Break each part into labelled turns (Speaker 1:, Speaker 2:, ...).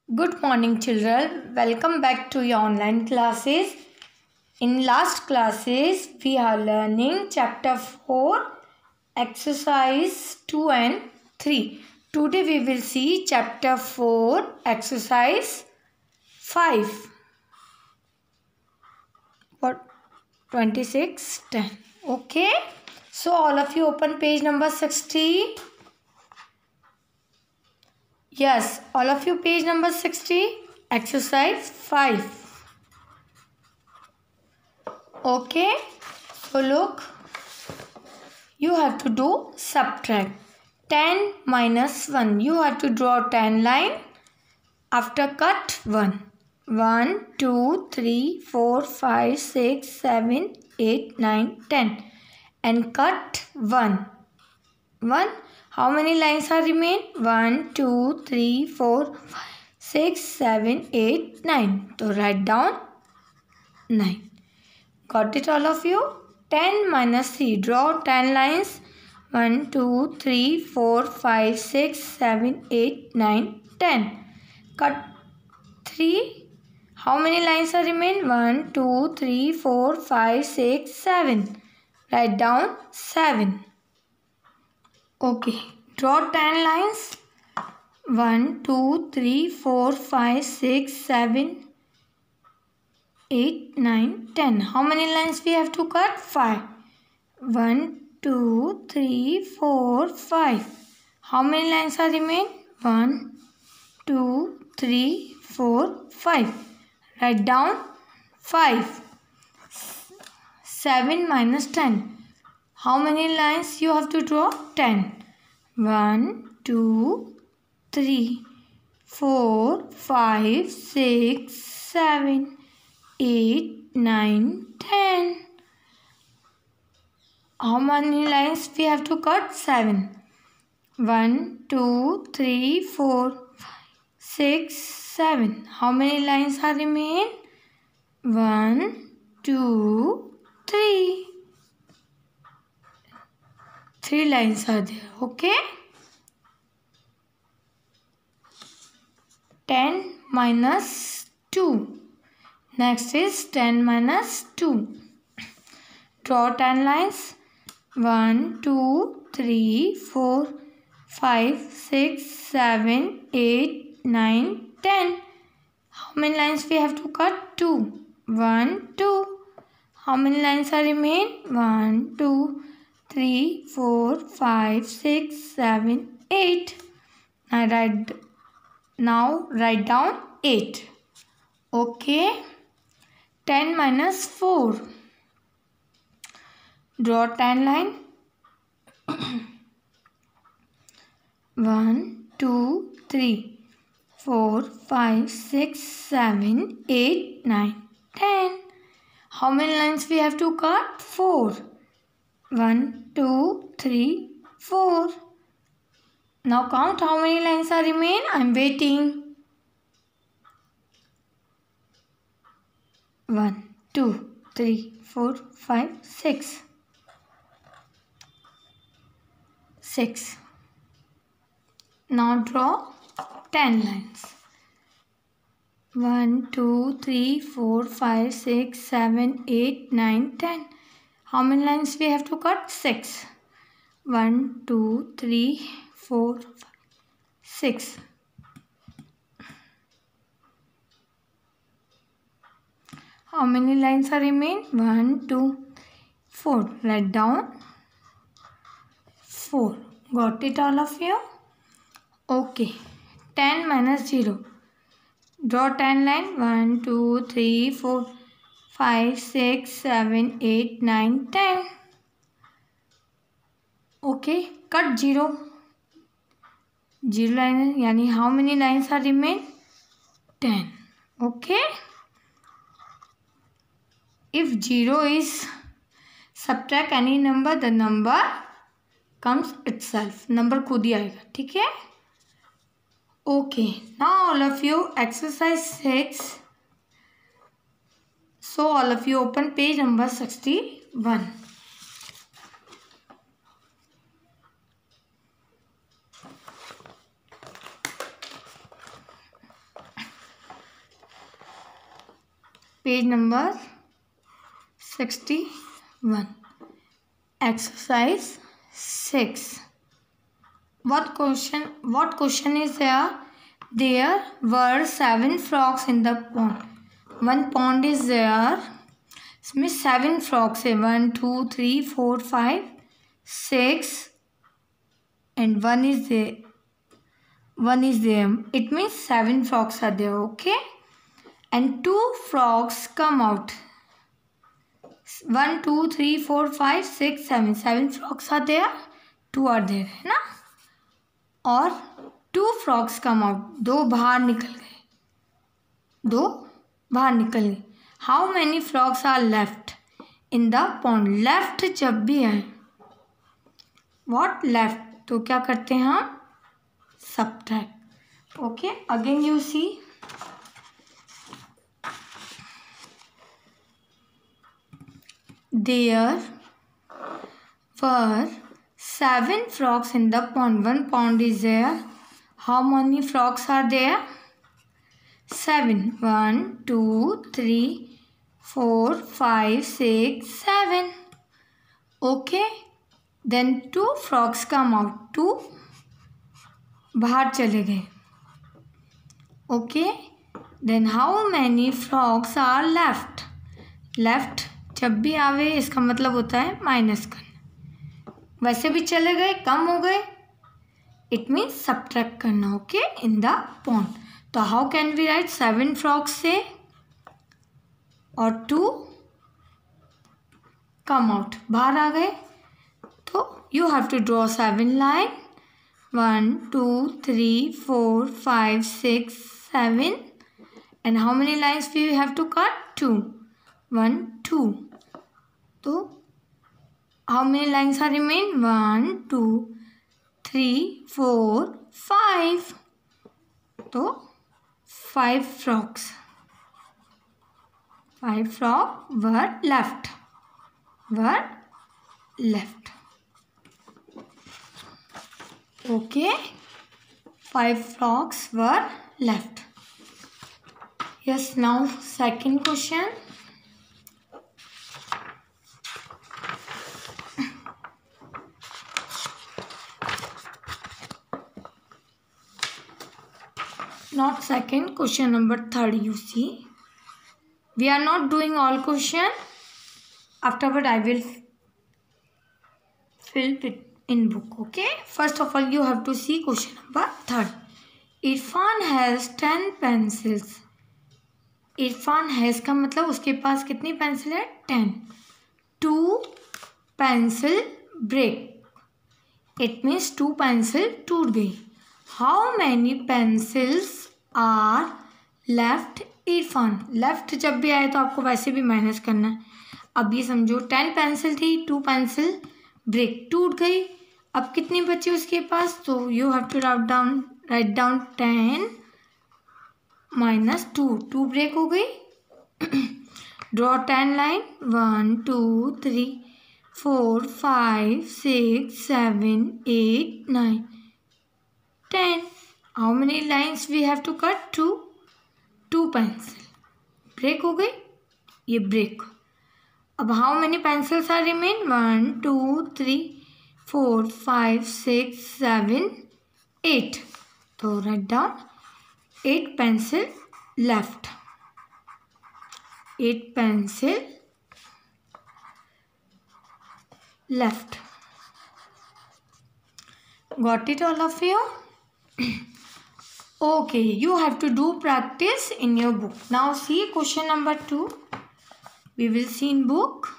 Speaker 1: Good morning, children. Welcome back to your online classes. In last classes, we are learning chapter 4, exercise 2 and 3. Today we will see chapter 4, exercise 5. What? 26, 10. Okay. So all of you open page number 60. Yes, all of you page number 60, exercise 5. Okay, so look, you have to do subtract. 10 minus 1, you have to draw 10 line. After cut 1. 1, 2, 3, 4, 5, 6, 7, 8, 9, 10. And cut 1. 1. How many lines are remain? 1, 2, 3, 4, 5, 6, 7, 8, 9. So write down 9. Got it all of you? 10 minus 3. Draw 10 lines. 1, 2, 3, 4, 5, 6, 7, 8, 9, 10. Cut 3. How many lines are remain? 1, 2, 3, 4, 5, 6, 7. Write down 7. Okay. Draw 10 lines. 1, 2, 3, 4, 5, 6, 7, 8, 9, 10. How many lines we have to cut? 5. 1, 2, 3, 4, 5. How many lines are remain? 1, 2, 3, 4, 5. Write down 5. 7 minus 10. How many lines you have to draw? 10. 1, 2, 3, 4, 5, 6, 7, 8, 9, 10. How many lines we have to cut? 7. 1, 2, 3, 4, 5, 6, 7. How many lines are remain? 1, 2, 3. 3 lines are there. Okay. 10 minus 2. Next is 10 minus 2. Draw 10 lines. 1, 2, 3, 4, 5, 6, 7, 8, 9, 10. How many lines we have to cut? 2. 1, 2. How many lines are remain? 1, 2, 3, 4, 5, 6, 7, 8. Now write down 8. Okay. 10 minus 4. Draw 10 line. 1, 2, 3, 4, 5, 6, 7, 8, 9, 10. How many lines we have to cut? 4. 1, 2, 3, 4. Now count how many lines are remain. I am waiting. 1, 2, 3, 4, 5, 6. 6. Now draw 10 lines. 1, 2, 3, 4, 5, 6, 7, 8, 9, 10. How many lines we have to cut? 6. 1, 2, 3, 4, 5, 6. How many lines are remain? 1, 2, 4. Write down 4. Got it all of you? Okay. 10 minus 0. Draw 10 line. 1, 2, 3, 4, 5, 6, 7, 8, 9, 10. Okay. Cut 0. 0 line. Yani how many lines are remain? 10. Okay. If 0 is subtract any number, the number comes itself. Number खुद ही आएगा. ठीक है? Okay. Now all of you exercise 6. So all of you open page number 61. Page number 61. Exercise 6. What question is there? There were 7 frogs in the pond. One pond is there. इसमें 7 frogs है. 1 2 3 4 5 6 and one is there. It means 7 frogs are there. Okay, and 2 frogs come out. 1 2 3 4 5 6 7. 7 frogs are there. 2 are there, है ना. और 2 frogs come out. 2 बाहर निकल गए. How many frogs are left in the pond? Left जब भी है, what left, तो क्या करते हैं हम? Subtract. Okay, again you see. There were 7 frogs in the pond. One pond is there. How many frogs are there? 7. 1 2 3 4 5 6 7. Okay, then 2 frogs come out. 2 बाहर चले गए. Okay, then how many frogs are left? Left जब भी आवे इसका मतलब होता है माइनस करना. वैसे भी चले गए, कम हो गए, इट मीन्स सब्ट्रैक्ट करना. Okay, in the pond. तो how can we write? 7 frogs से और 2 कम आउट, बाहर आ गए. तो you have to draw 7 line. 1 2 3 4 5 6 7. And how many lines we have to cut? 2. 1 2. तो how many lines are remain? 1 2 3 4 5. तो 5 frogs. 5 frogs were left. Okay, 5 frogs were left. Yes, now second question. Not second, question number 3. You see, we are not doing all question. Afterward I will fill it in book. Okay, first of all you have to see question number 3. Irfan has 10 pencils. Irfan has का मतलब उसके पास कितनी pencil है? 10. 2 pencil break. It means 2 pencil टूट गई. How many pencils are left? Irfan. Left जब भी आए तो आपको वैसे भी माइनस करना है. अब ये समझो 10 पेंसिल थी, 2 पेंसिल ब्रेक, टूट गई. अब कितनी बची उसके पास? तो you have to write down 10 minus 2. 2 break हो गई. Draw 10 line. 1 2 3 4 5 6 7 8 9 10. How many lines we have to cut? 2. 2 pencil break हो गई, ये ब्रेक. अब how many pencils are remain? 1 2 3 4 5 6 7 8. तो write down 8 pencil left. 8 pencil left. Got it, all of you? Okay, you have to do practice in your book. Now see question number 2. We will see in book.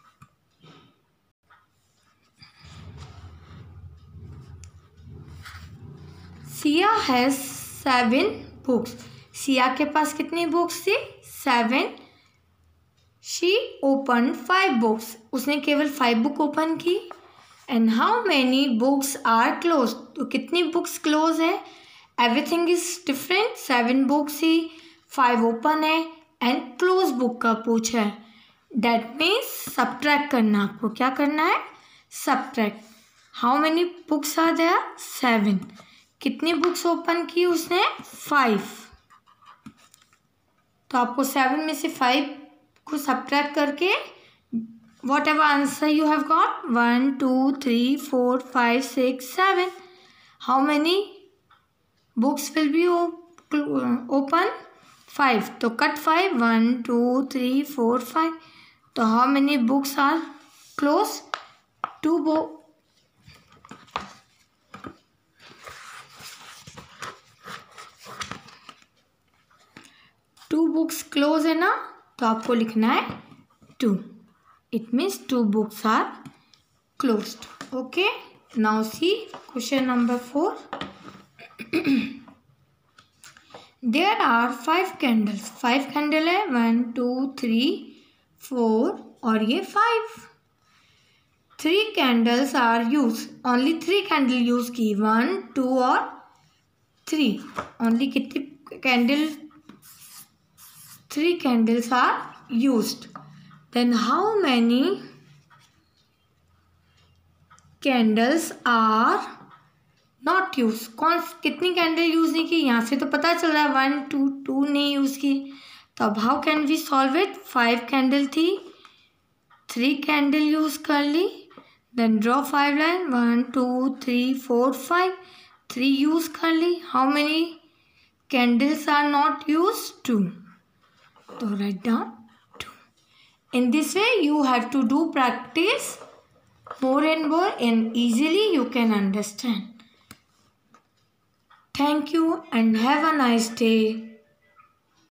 Speaker 1: Sia has 7 books. Sia के पास कितनी books थी? 7. She opened 5 books. उसने केवल 5 book open की. And how many books are closed? तो कितनी books close है? Everything is different. 7 books he, 5 open है and close book का पूछा है. That means subtract करना. आपको क्या करना है? Subtract. How many books are there? 7. कितनी books open की उसने? 5. तो आपको 7 में से 5 को सब्ट्रैक्ट करके whatever answer you have got 1 2 3 4 5 6 7 how many books will be open 5 तो कट 5 1 2 3 4 5 तो how many books are close 2 books close है ना तो आपको लिखना है 2 it means 2 books are closed okay now see question number 4 there are 5 candles 5 candle है 1 2 3 4 और ये 5 3 candles are use only 3 candle use की 1 2 और 3 ओनली कितनी candle 3 candles are used. Then how many candles are not used? कितनी candle use नहीं की यहाँ से तो पता चल रहा है 1 2 2 नहीं यूज की तो अब how can we solve it 5 candle थी 3 कैंडल यूज कर ली देन ड्रॉ 5 लाइन 1 2 3 4 5 3 यूज कर ली how many candles are not use 2 So write down 2. In this way you have to do practice more and more and easily you can understand. Thank you and have a nice day.